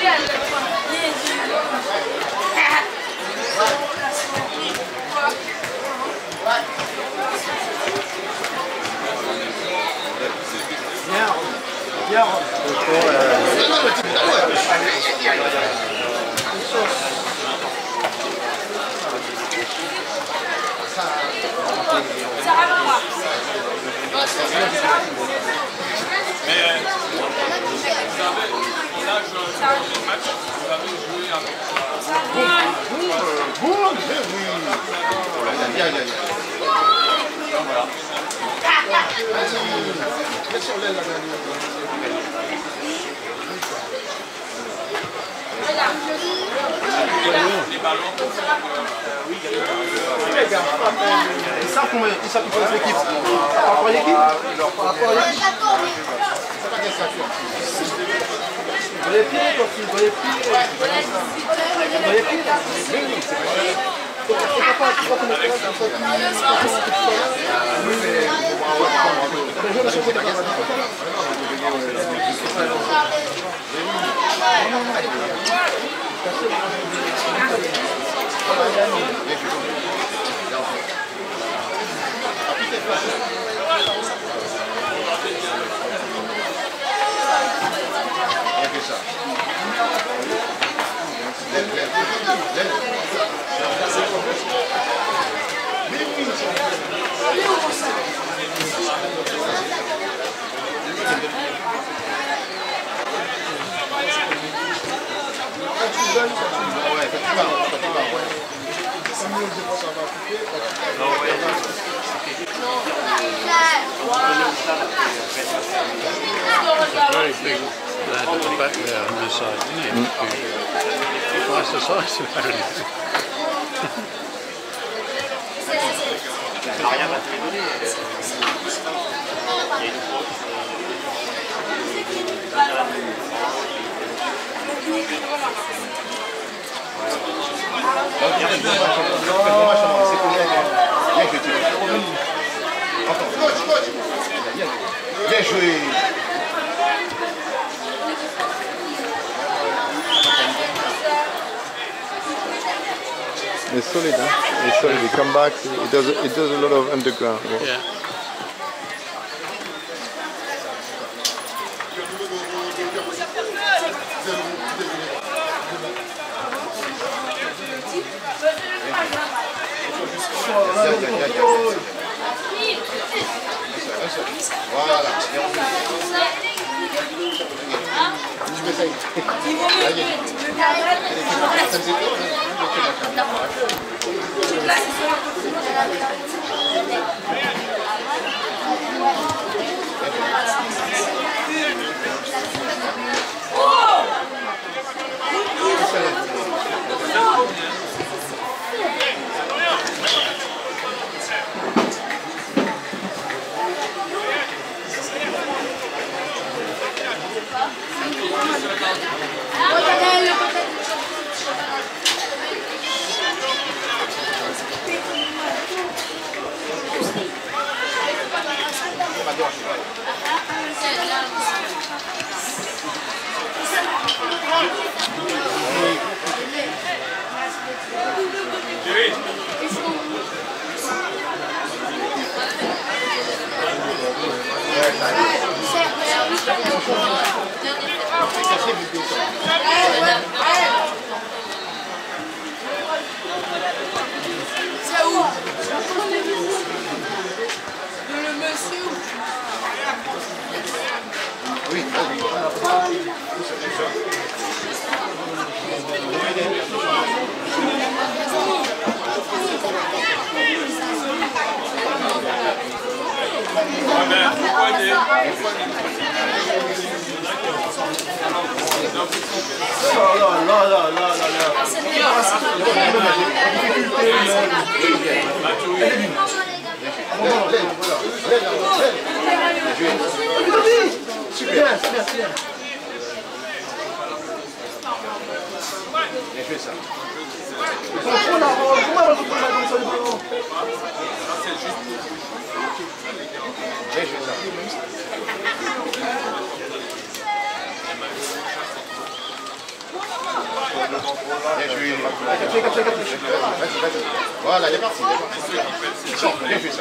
Ils savent combien ils savent les équipes. Par rapport à l'équipe. Les pieds, quand tu vois les pieds. Les pieds. Very big lad at the back there on this side, isn't he? Twice the size of Harry. Bien joué. It's solid, huh? It's solid. He comes back. It does a lot of underground work. Yeah. Voilà. Bien joué. Voilà, il est parti. Bien joué ça.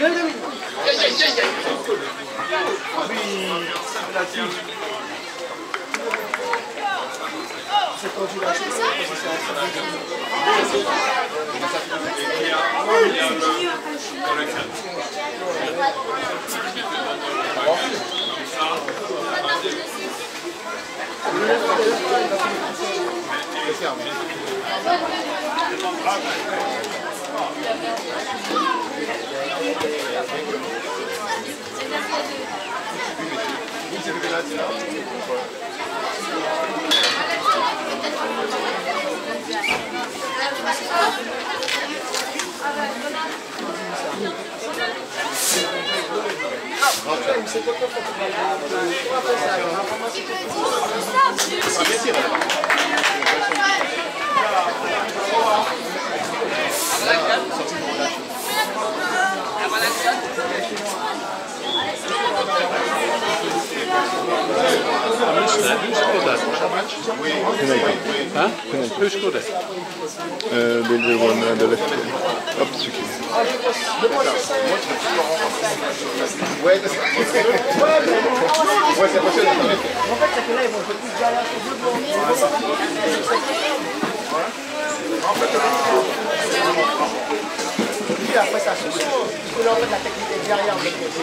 Who scored that? Huh? Who scored it? The one on the left. Hop, celui qui. Ouais, c'est possible. En fait, c'est que là, ils vont jouer plus derrière ce jeu puis après, ça se saute. Parce que là, en fait, la technique est derrière.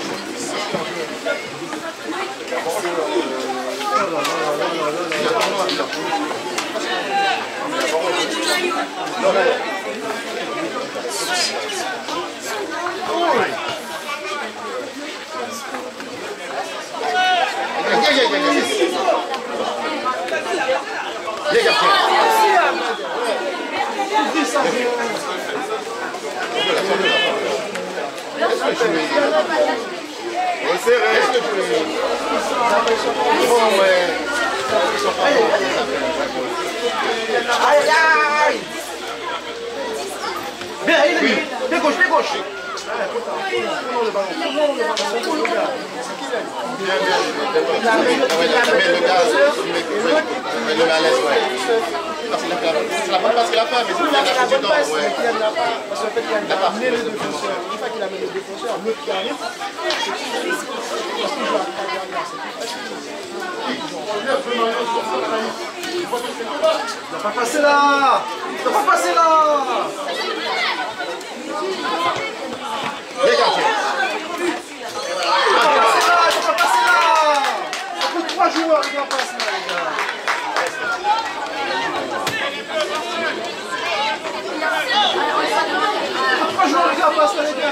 Bien gauche, bien gauche. C'est la bonne passe qu'il a fait, mais c'est la bonne passe qu'il a fait. Parce qu'en fait, il a amené le défenseur. Une fois qu'il a amené le défenseur, l'autre qui arrive, c'est plus facile. Parce qu'il joue à il n'a pas passé là. Il n'a pas passé là. Regarde. Il n'a pas passé là. Il n'a pas passé là. Ça coûte 3 joueurs, il n'a pas passé là, les gars. Je regarde pas ça, les gars.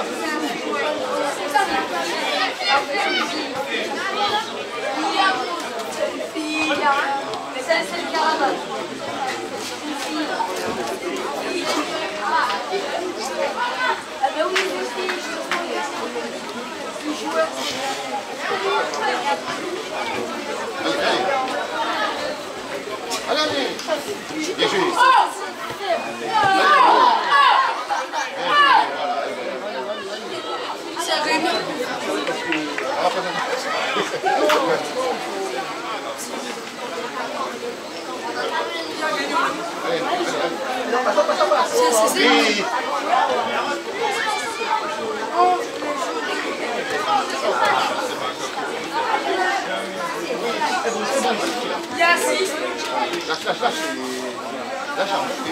Mais ça, c'est le caravane. Ah ben oui, je joueur. Allez, bien joué. Lâche un peu.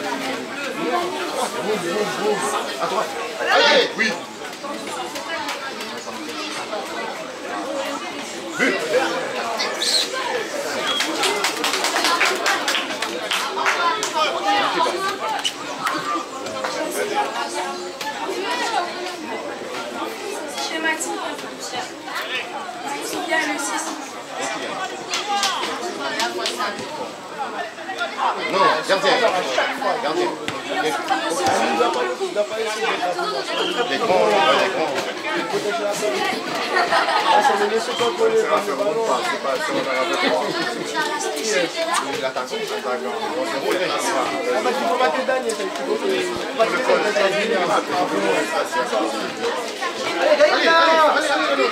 À droite. Allez, oui. But. Schématique. Il y a le 6. Non, gardien. Gardien. Les grands, les grands. C'est le monsieur contrôlé par le ballon. C'est pas sur l'attaquant. Il faut battre Daniel. Allez, allez.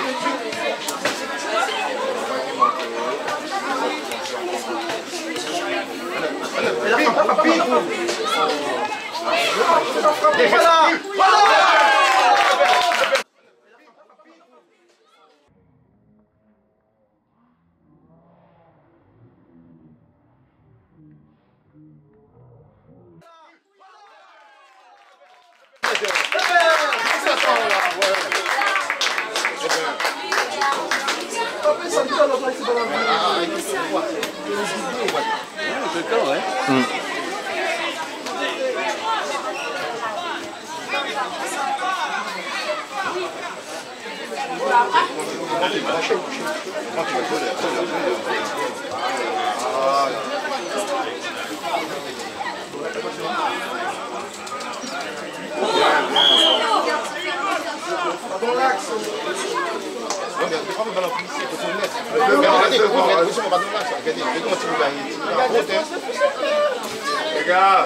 Les gars,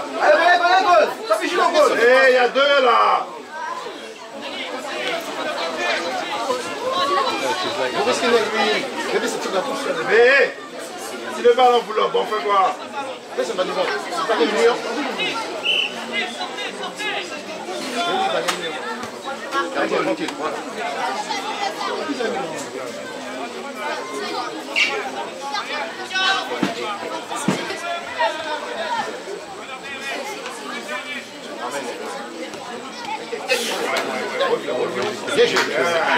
il y a deux là. Mais si le ballon vous l'offre, on fait quoi? C'est pas du bon. C'est pas des murs. Tranquille, voilà. Bien joué.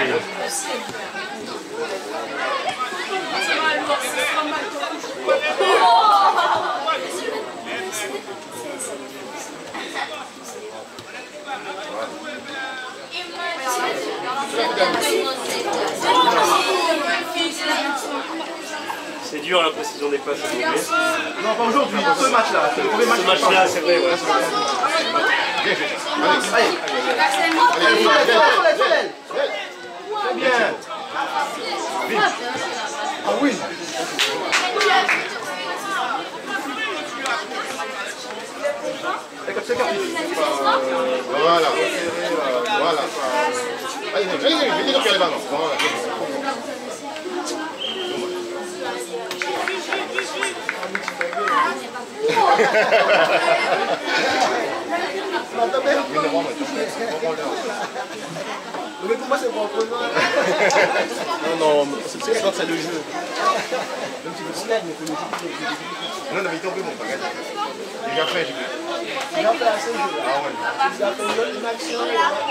C'est dur la précision des passes. Non, pas aujourd'hui, ce match-là. C'est le premier match. Ce match-là, c'est vrai. Ouais. Bien joué. Allez. Très bien. Ah oui. Voilà. Voilà. Allez, donc les ballons. Voilà. Mais pour moi c'est bon. Non, c'est quand c'est le jeu. Un petit peu de slide, mais non, mais il tombe bon, pas gagné. Déjà fait, j'ai vu. Il a fait assez de jeu. Ah ouais. Il a fait une action.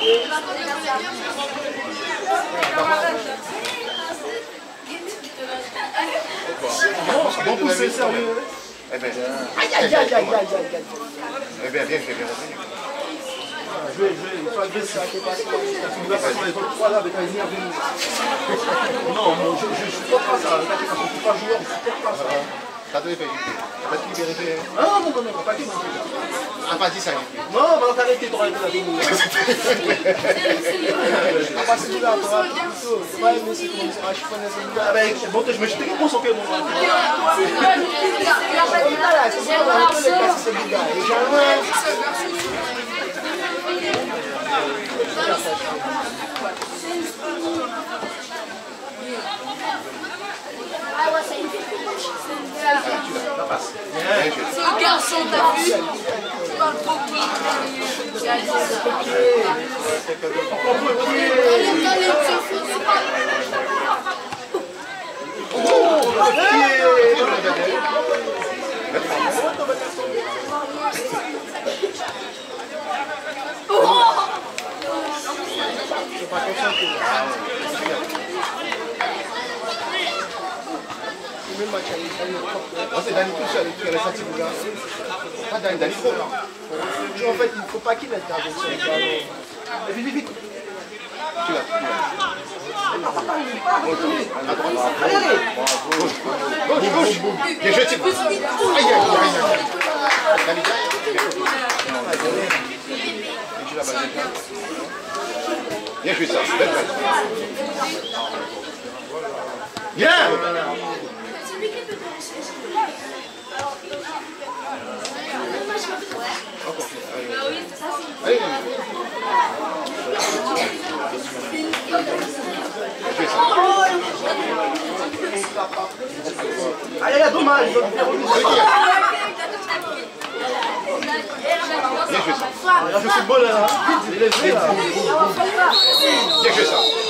Bon poussé, sérieux. Eh bien, aïe. Eh bien, bien revenu. Je vais, il faut agresser, ça fait pas ça. Tu vas passer les autres trois là avec un énervé. Non, je ne supporte pas ça. Je ne suis pas joueur, je ne supporte pas ça. T'as donné fait. T'as pas dit vérité. Ah non, pas dit. Ah, pas dit ça. Non, mais t'as arrêté, t'aurais été la démon. Ah, pas celui-là, t'auras dit plutôt. C'est pas aimé, c'est comme ça. Je suis pas né celui-là. Ah, ben, bon, je me suis dit qu'on s'en fait, mon gars. C'est bon, on a un peu les classes, c'est le gars. Et jamais. C'est un garçon, t'as vu? Tu parles beaucoup. C'est Dani tout seul qui a la sortie du gars. Pas Dani trop. En fait, il ne faut pas qu'il intervienne sur le ballon. Vite. Tu l'as. Allez. Gauche. Bien joué, Thibaut. Aïe. Dani, bien joué ça. Bien. Allez, dommage. Viens jouer ça. Il a fait football là. Il est joué là. Viens jouer ça.